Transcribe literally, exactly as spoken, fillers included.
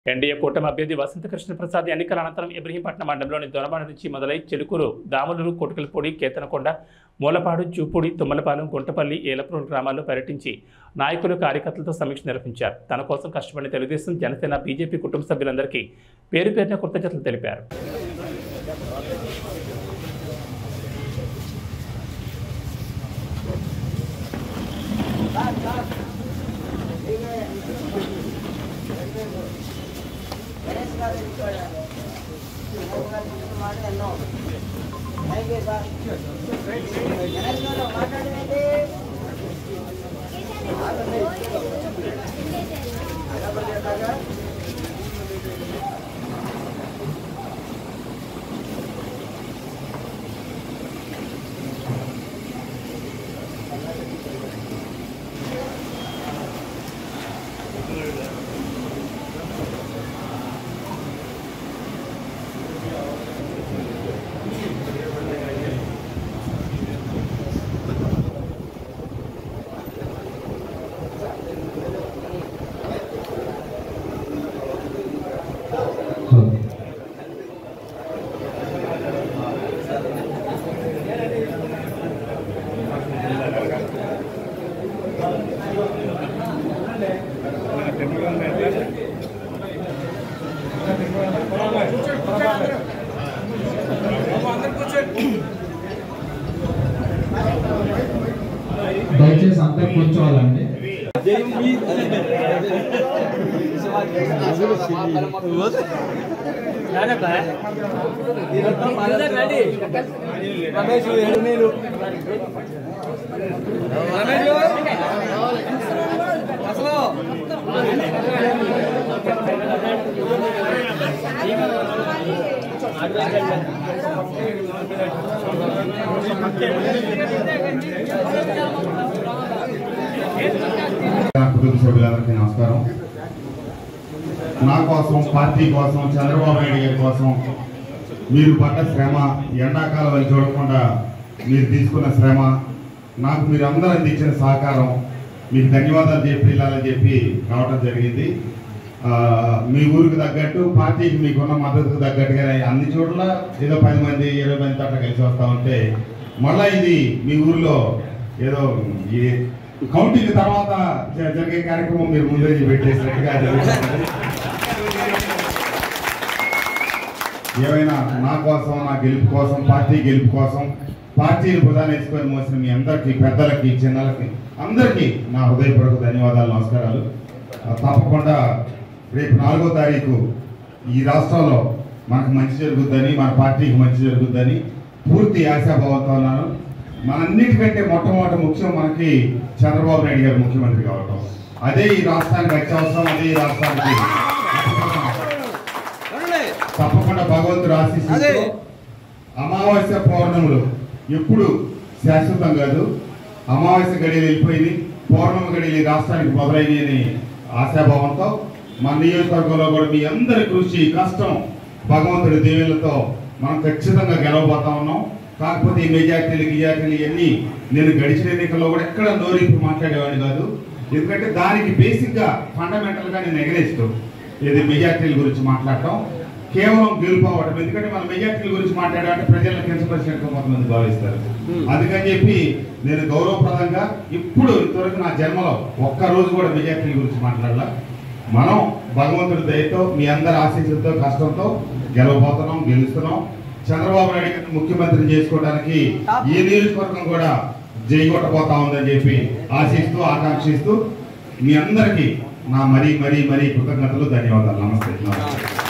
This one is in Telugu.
ఎన్డీఏ కూటమి అభ్యర్థి వసంత కృష్ణ ప్రసాద్ ఎన్నికల అనంతరం ఇబ్రహీంపట్నం మండలంలోని దొనబాడ నుంచి మొదలై చెలుకూరు దాములూరు కొటుకలపూడి కేతనకొండ మూలపాడు చూపూడి తుమ్మలపాలెం గుంటపల్లి ఏలప్రోలు గ్రామాల్లో పర్యటించి నాయకులు కార్యకర్తలతో సమీక్ష నిర్వహించారు. తన కోసం కష్టపడిన తెలుగుదేశం జనసేన బీజేపీ కుటుంబ సభ్యులందరికీ పేరు పేరున కృతజ్ఞతలు తెలిపారు. దయచేసి అంతా కూర్చోవాలండి. కుటుంబ సభ్యులందరికీ నమస్కారం. నా కోసం, పార్టీ కోసం, చంద్రబాబు నాయుడు గారి కోసం మీరు పడ్డ శ్రమ, ఎండాకాలం అని చూడకుండా మీరు తీసుకున్న శ్రమ, నాకు మీరు అందరూ అందించిన సహకారం, మీకు ధన్యవాదాలు చెప్పి వెళ్ళాలని చెప్పి రావడం జరిగింది. మీ ఊరికి తగ్గట్టు, పార్టీకి మీకున్న మద్దతుకు తగ్గట్టుగా అన్ని చోట్ల ఏదో పది మంది ఇరవై మంది అట్లా కలిసి వస్తూ ఉంటే మళ్ళీ ఇది మీ ఊరిలో ఏదో ఈ కౌంటింగ్ తర్వాత జరిగే కార్యక్రమం మీరు ముందే పెట్టేసినట్టుగా జరుగుతుంది. ఏమైనా నా కోసం, నా గెలుపు కోసం, పార్టీ గెలుపు కోసం పార్టీని ప్రధాని వేసుకొని మోసిన మీ అందరికీ, పెద్దలకి, చిన్నలకి అందరికీ నా హృదయపూర్వక ధన్యవాదాలు, నమస్కారాలు. తప్పకుండా రేపు నాలుగో తారీఖు ఈ రాష్ట్రంలో మనకు మంచి జరుగుద్దని, మన పార్టీకి మంచి జరుగుద్దని పూర్తి ఆశాభావంతో ఉన్నాను. మనంన్నిటికంటే మొట్టమొదటి ముఖ్యం మనకి చంద్రబాబు నాయుడు గారు ముఖ్యమంత్రి కావటం. అదే ఈ రాష్ట్రానికి అత్యవసరం. అదే ఈ రాష్ట్రానికి తప్పకుండా భగవంతుడు ఆశీస్సులతో అమావాస్య పౌర్ణములు ఎప్పుడు శాశ్వతం కాదు. అమావాస్య గడియలు వెళ్ళిపోయింది, పౌర్ణమి గడియలు రాష్ట్రానికి మొదలైనవి అని ఆశాభావంతో మన నియోజకవర్గంలో కూడా మీ అందరి కృషి, కష్టం, భగవంతుడి దీవెనలతో మనం ఖచ్చితంగా గెలవబోతా ఉన్నాం. కాకపోతే ఈ మెజార్టీలు గిజార్టీలు ఇవన్నీ నేను గడిచిన ఎన్నికల్లో కూడా ఎక్కడ నోరింపు మాట్లాడేవాడిని కాదు. ఎందుకంటే దానికి బేసిక్గా ఫండమెంటల్గా నేను ఎగరేస్తూ ఇది మెజార్టీల గురించి మాట్లాడటం, కేవలం గెలుపు అవ్వటం. ఎందుకంటే మన మెజార్టీల గురించి మాట్లాడాలంటే ప్రజలను కించపరిచినట్టు కొంతమంది భావిస్తారు. అందుకని చెప్పి నేను గౌరవప్రదంగా ఇప్పుడు ఇంతవరకు నా జన్మలో ఒక్కరోజు కూడా మెజార్టీల గురించి మాట్లాడాల. మనం భగవంతుడి దయతో, మీ అందరి ఆశీస్సులతో, కష్టంతో గెలవబోతున్నాం, గెలుస్తున్నాం. చంద్రబాబు నాయుడు గారిని ముఖ్యమంత్రి చేసుకోవడానికి ఈ నియోజకవర్గం కూడా జైగొట్టబోతా ఉందని చెప్పి ఆశిస్తూ, ఆకాంక్షిస్తూ మీ అందరికీ నా మరీ మరీ మరీ కృతజ్ఞతలు, ధన్యవాదాలు. నమస్తే.